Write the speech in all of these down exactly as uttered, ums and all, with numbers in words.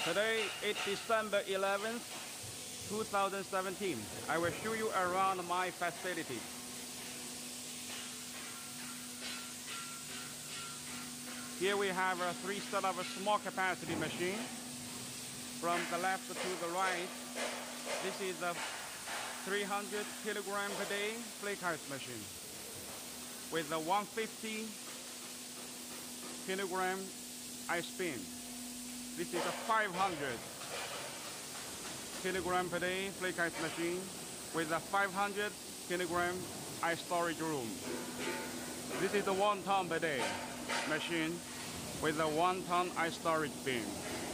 Today is December eleventh, two thousand seventeen. I will show you around my facility. Here we have a three set of a small capacity machine. From the left to the right, this is a three hundred kilogram per day flake ice machine with a one hundred fifty kilogram ice bin. This is a five hundred kilogram per day flake ice machine with a five hundred kilogram ice storage room. This is a one ton per day machine with a one ton ice storage bin.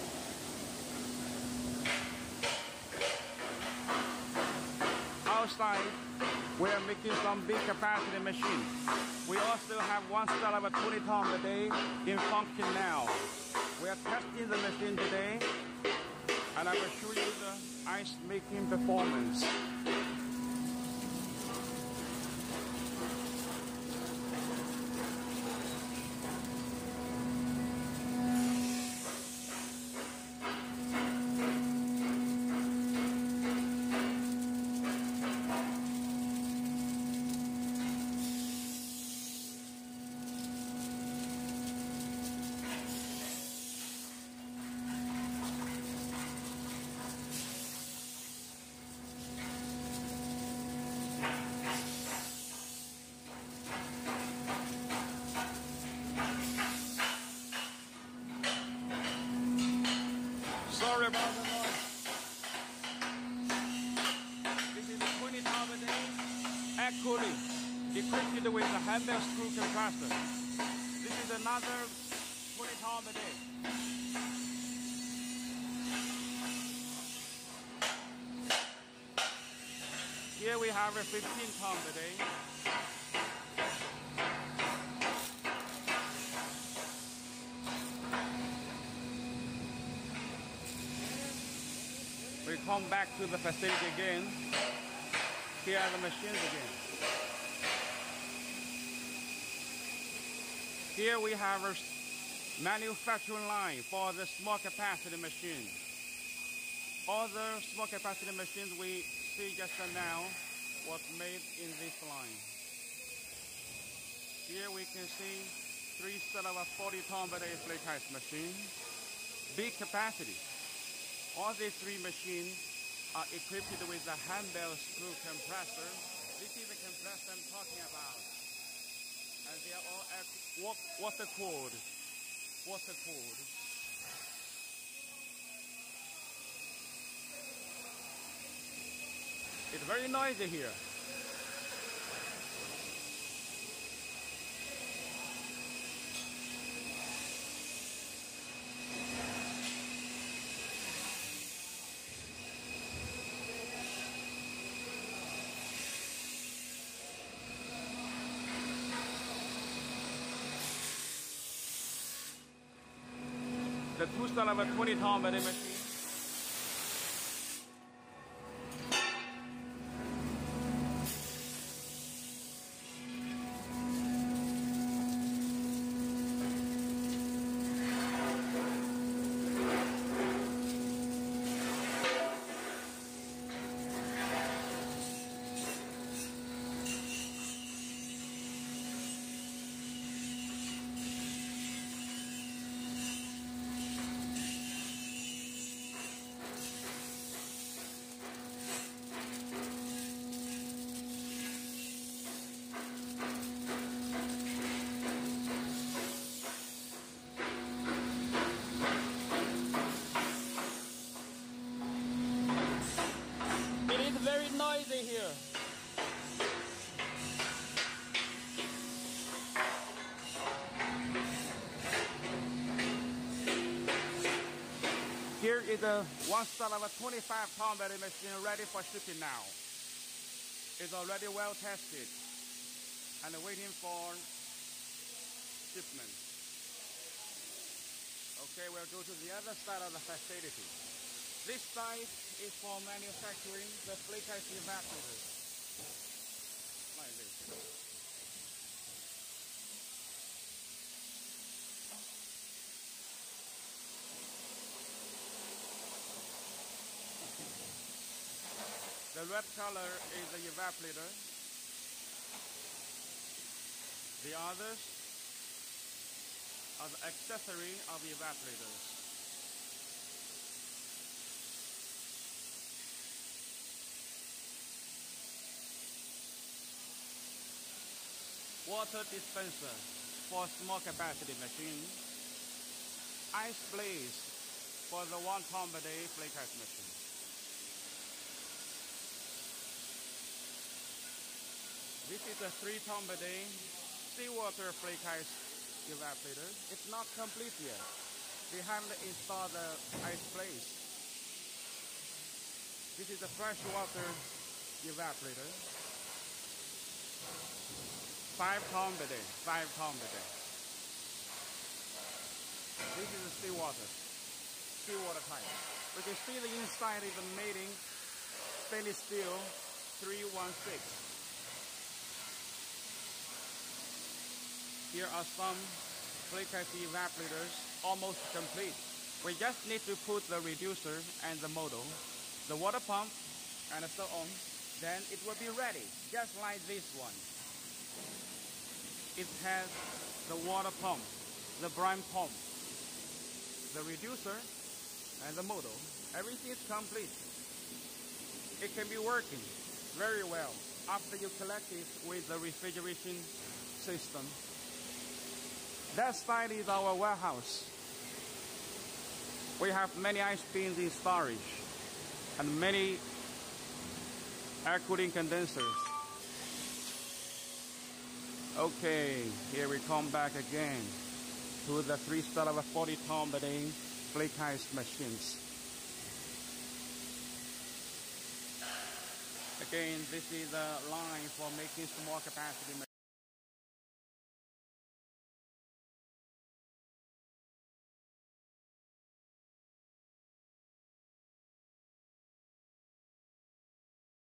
Outside, we are making some big capacity machines. We also have one style of a twenty ton per day in function now. We are testing the machine today, and I will show you the ice making performance. Sorry about the noise. This is a twenty ton per day air cooling equipped with a handbell screw compressor. This is another twenty ton per day. Here we have a fifteen ton per day. We come back to the facility again. Here are the machines again. Here we have a manufacturing line for the small capacity machine. All the small capacity machines we see just now was made in this line. Here we can see three set of a forty ton per day flake ice machine. Big capacity. All these three machines are equipped with a handbell screw compressor. This is the compressor I'm talking about. And they are all water cooled. Water cooled. It's very noisy here. The two style of a twenty ton per day machine. It is very noisy here. Here is a one style of a twenty-five ton per day machine ready for shipping now. It's already well tested and waiting for shipment. Okay, we'll go to the other side of the facility. This side is for manufacturing the flake ice evaporators. Like this. The red color is the evaporator. The others are the accessory of the evaporators. Water dispenser for small capacity machine. Ice blaze for the one ton per day flake ice machine. This is a three ton per day seawater flake ice evaporator. It's not complete yet. We haven't installed the ice blaze. This is a freshwater evaporator. Five ton per day, five ton per day. This is the seawater, seawater type. We can see the inside is a mating stainless steel three one six. Here are some flake ice evaporators, almost complete. We just need to put the reducer and the model, the water pump, and so on. Then it will be ready, just like this one. It has the water pump, the brine pump, the reducer, and the model. Everything is complete. It can be working very well after you collect it with the refrigeration system. That side is our warehouse. We have many ice bins in storage and many air cooling condensers. Okay, here we come back again to the three star of a forty ton per day flake ice machines. Again, this is a line for making small capacity machines.